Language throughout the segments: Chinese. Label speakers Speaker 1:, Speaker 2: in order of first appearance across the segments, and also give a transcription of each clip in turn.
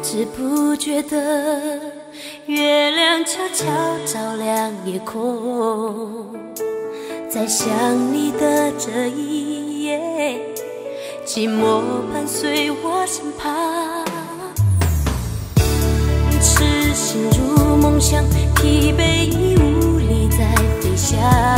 Speaker 1: 知不觉的月亮悄悄照亮夜空，在想你的这一夜，寂寞伴随我身旁。痴心如梦想，疲惫已无力再飞翔，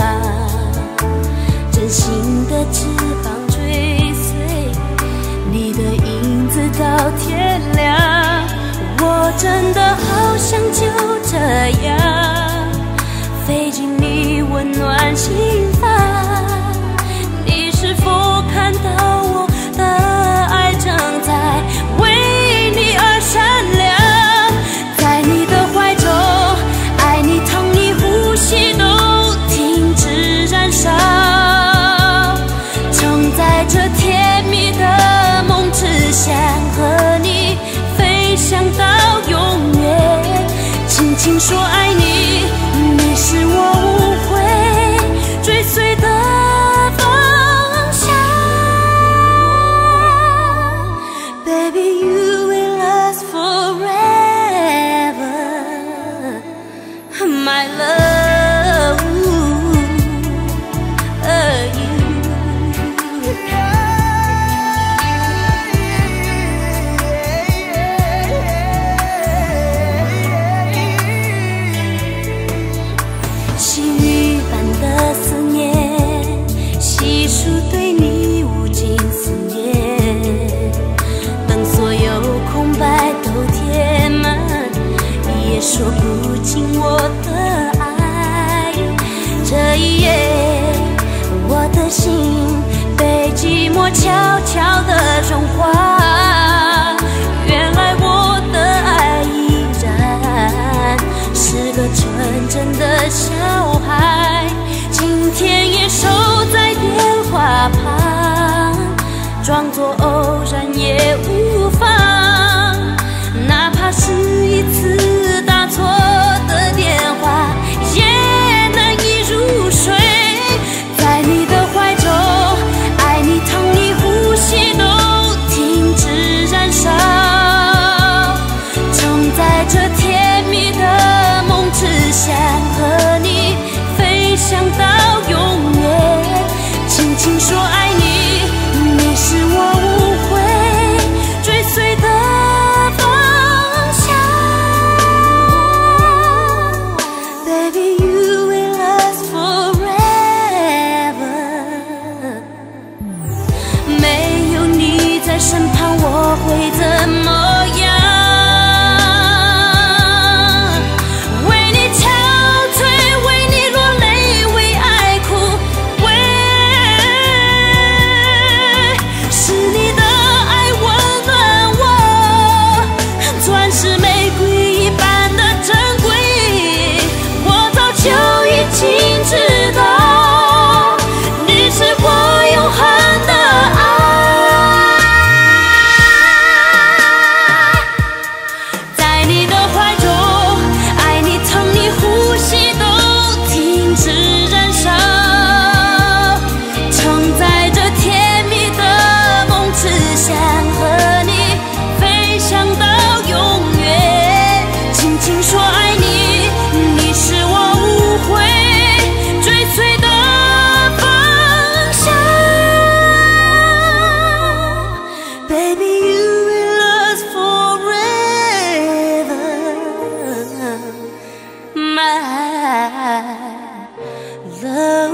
Speaker 1: 真心的翅膀追随你的影子到天亮。我真的好想就这样飞进你温暖心房，你是否看到我的爱正在为你而闪亮？在你的怀中，爱你疼你呼吸都停止燃烧，承载着甜蜜的梦，只想和你飞翔到永远。轻轻说爱你，你是我无悔追随的方向。 Baby you will last forever, my love, you. 细雨般的思念，细数对你无尽思念，等所有空白都填满，也说不尽我的爱。这一夜，我的心被寂寞悄悄地融化，原来我的爱依然是个纯真的小孩。今天也守在电话旁，装作偶然也无妨，哪怕是一次打错的电话，也难以入睡。在你的怀中，爱你疼你呼吸都停止燃烧，承载着甜蜜的梦，只想和你飞翔到永远。轻轻说爱你，你是我无悔追随的方向。 Baby you will last forever， 没有你在身旁我会怎么样？为你憔悴，为你落泪，为爱哭，是你的爱温暖我，钻石玫瑰一般的珍贵。我早就已经知道，你是我永恒的爱。在你的怀中，爱你疼你呼吸都停止燃烧，承载着甜蜜的梦，只想和你飞翔到永远。轻轻说爱你，你是我无悔追随的方向。Baby you will last forever, my love.